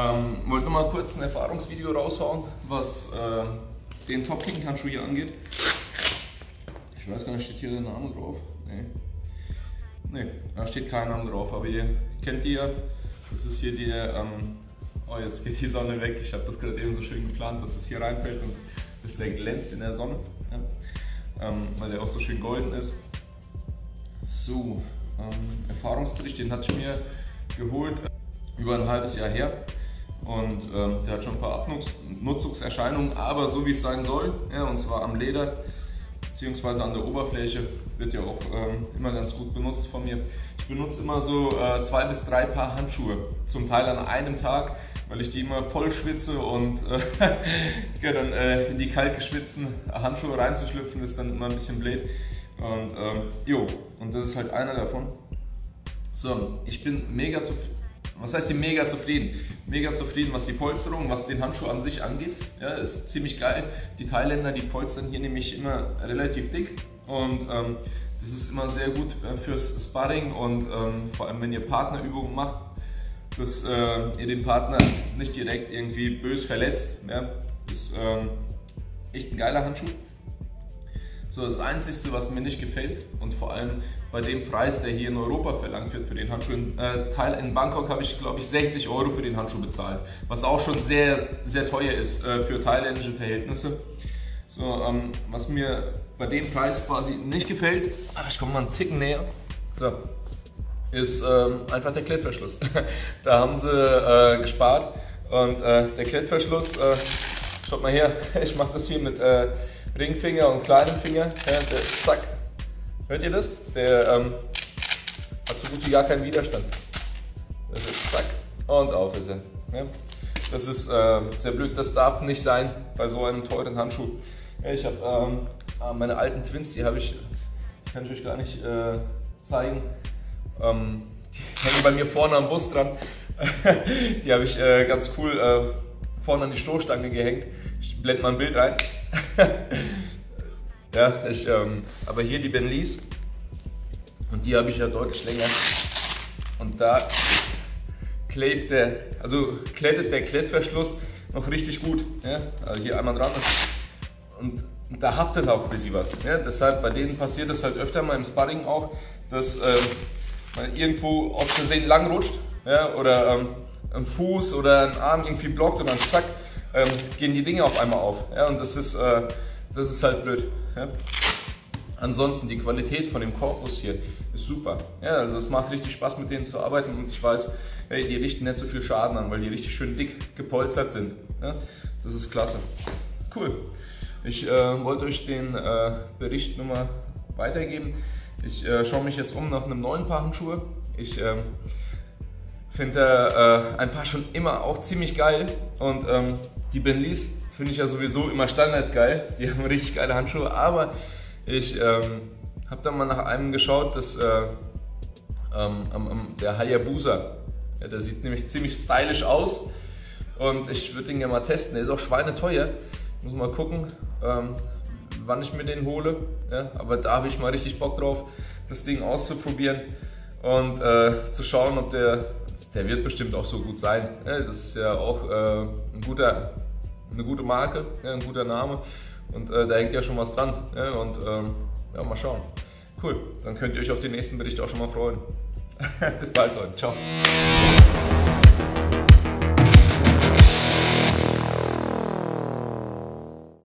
Wollte noch mal kurz ein Erfahrungsvideo raushauen, was den Top King Handschuh hier angeht. Ich weiß gar nicht, steht hier der Name drauf? Nee, da steht kein Name drauf, aber ihr kennt die ja. Das ist hier der, oh jetzt geht die Sonne weg, ich habe das gerade eben so schön geplant, dass es hier reinfällt und dass der glänzt in der Sonne, ja? Weil der auch so schön golden ist. So, Erfahrungsbericht, den hatte ich mir geholt über ein halbes Jahr her und der hat schon ein paar Abnutzungserscheinungen, aber so wie es sein soll, ja, und zwar am Leder bzw. an der Oberfläche, wird ja auch immer ganz gut benutzt von mir. Ich benutze immer so 2 bis 3 Paar Handschuhe, zum Teil an einem Tag, weil ich die immer voll schwitze und ja, dann in die kalt geschwitzten Handschuhe reinzuschlüpfen ist dann immer ein bisschen blöd. Und und das ist halt einer davon. So, ich bin mega zufrieden. Was heißt mega zufrieden? Mega zufrieden, was die Polsterung, was den Handschuh an sich angeht. Ja, ist ziemlich geil. Die Thailänder, die polstern hier nämlich immer relativ dick und das ist immer sehr gut fürs Sparring und vor allem wenn ihr Partnerübungen macht, dass ihr den Partner nicht direkt irgendwie bös verletzt. Ja, ist echt ein geiler Handschuh. So, das Einzige, was mir nicht gefällt und vor allem bei dem Preis, der hier in Europa verlangt wird für den Handschuh, in Bangkok habe ich glaube ich 60 € für den Handschuh bezahlt, was auch schon sehr, sehr teuer ist für thailändische Verhältnisse. So, was mir bei dem Preis quasi nicht gefällt, ich komme mal einen Ticken näher, so, ist einfach der Klettverschluss. Da haben sie gespart und der Klettverschluss, schaut mal her, ich mache das hier mit Ringfinger und kleinen Finger, ja, zack, hört ihr das? Der hat so gut wie gar keinen Widerstand. Das ist zack und auf ist er. Ja. Das ist sehr blöd, das darf nicht sein bei so einem teuren Handschuh. Ja, ich habe meine alten Twins, die habe ich, kann ich euch gar nicht zeigen, die hängen bei mir vorne am Bus dran. Die habe ich ganz cool vorne an die Stoßstange gehängt. Ich blende mal ein Bild ein. Ja, aber hier die Ben Lees und die habe ich ja deutlich länger und da klettet der Klettverschluss noch richtig gut. Ja? Also hier einmal dran und da haftet auch ein bisschen was. Ja? Deshalb bei denen passiert es halt öfter mal im Sparring auch, dass man irgendwo aus Versehen lang rutscht, ja? Oder ein Fuß oder ein Arm irgendwie blockt und dann zack, gehen die Dinge auf einmal auf. Ja? Und das ist halt blöd. Ja? Ansonsten die Qualität von dem Korpus hier ist super. Ja, also es macht richtig Spaß mit denen zu arbeiten und ich weiß, hey, die richten nicht so viel Schaden an, weil die richtig schön dick gepolstert sind. Ja? Das ist klasse. Cool. Ich wollte euch den Bericht nochmal weitergeben. Ich schaue mich jetzt um nach einem neuen Paar Handschuhe. Ich finde ein Paar schon immer auch ziemlich geil und die Ben Lees finde ich ja sowieso immer Standard geil. Die haben richtig geile Handschuhe, aber ich habe dann mal nach einem geschaut, das der Hayabusa. Ja, der sieht nämlich ziemlich stylisch aus und ich würde den gerne mal testen. Der ist auch schweineteuer. Ich muss mal gucken, wann ich mir den hole. Ja, aber da habe ich mal richtig Bock drauf, das Ding auszuprobieren und zu schauen, ob der wird bestimmt auch so gut sein. Ja, das ist ja auch eine gute Marke, ja, ein guter Name und da hängt ja schon was dran. Ja, und ja, mal schauen. Cool, dann könnt ihr euch auf den nächsten Bericht auch schon mal freuen. Bis bald, Leute. Ciao.